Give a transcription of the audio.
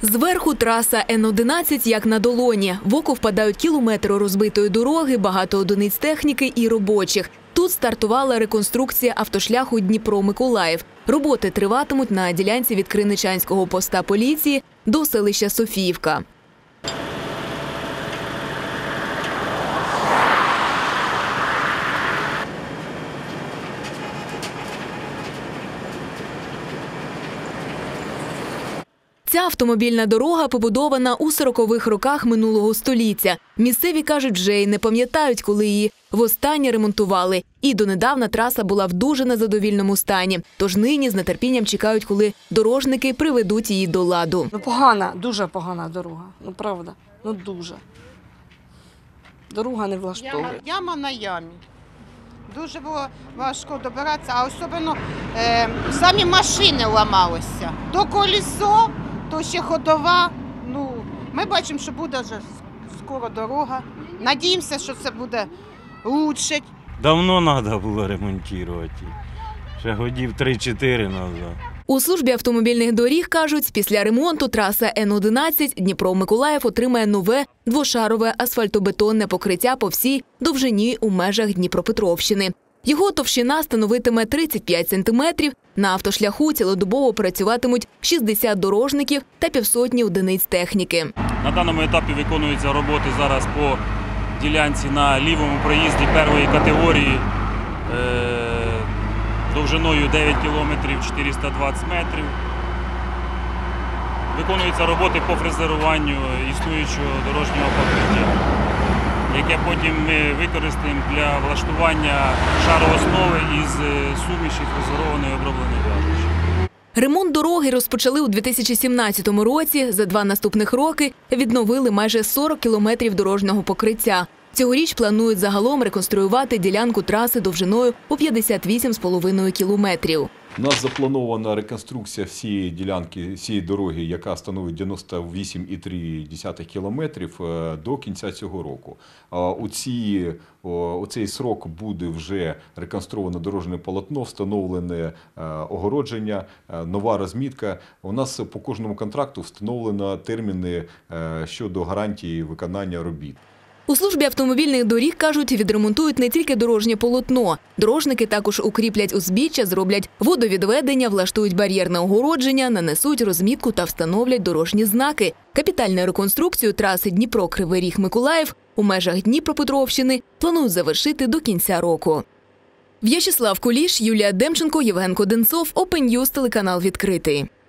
Зверху траса Н-11 як на долоні. В око впадають кілометри розбитої дороги, багато одиниць техніки і робочих. Тут стартувала реконструкція автошляху Дніпро-Миколаїв. Роботи триватимуть на ділянці від Криничанського поста поліції до селища Софіївка. Ця автомобільна дорога побудована у 40-х роках минулого століття. Місцеві кажуть, вже й не пам'ятають, коли її востаннє ремонтували. І донедавна траса була в дуже незадовільному стані. Тож нині з нетерпінням чекають, коли дорожники приведуть її до ладу. Погана, дуже погана дорога. Правда, дуже. Дорога не влаштовує. Яма на ямі. Дуже було важко добиратися, а особливо самі машини ламалися. То колесо, то ще ходова. Ми бачимо, що буде вже скоро дорога. Надіємося, що це буде краще. Давно треба було ремонтувати. Ще годів 3-4 назад. У службі автомобільних доріг кажуть, після ремонту траса Н-11 Дніпро-Миколаїв отримає нове двошарове асфальтобетонне покриття по всій довжині у межах Дніпропетровщини. Його товщина становитиме 35 сантиметрів. На автошляху цілодобово працюватимуть 60 дорожників та півсотні одиниць техніки. На даному етапі виконуються роботи зараз по ділянці на лівому проїзді першої категорії довжиною 9 кілометрів 420 метрів. Виконуються роботи по фрезеруванню існуючого дорожнього покриття, яке потім ми використаємо для влаштування шарооснови із суміші фрезерованої обробленої в'язочки. Ремонт дороги розпочали у 2017 році. За 2 наступних роки відновили майже 40 кілометрів дорожнього покриття. Цьогоріч планують загалом реконструювати ділянку траси довжиною у 58,5 кілометрів. У нас запланована реконструкція всієї ділянки, всієї дороги, яка становить 98,3 кілометрів до кінця цього року. У цей срок буде вже реконструоване дорожнє полотно, встановлене огородження, нова розмітка. У нас по кожному контракту встановлено терміни щодо гарантії виконання робіт. У службі автомобільних доріг, кажуть, відремонтують не тільки дорожнє полотно. Дорожники також укріплять узбіччя, зроблять водовідведення, влаштують бар'єрне огородження, нанесуть розмітку та встановлять дорожні знаки. Капітальну реконструкцію траси Дніпро-Кривий Ріг-Миколаїв у межах Дніпропетровщини планують завершити до кінця року. В'ячеслав Куліш, Юлія Демченко, Євген Коденцов, Open News, телеканал «Відкритий».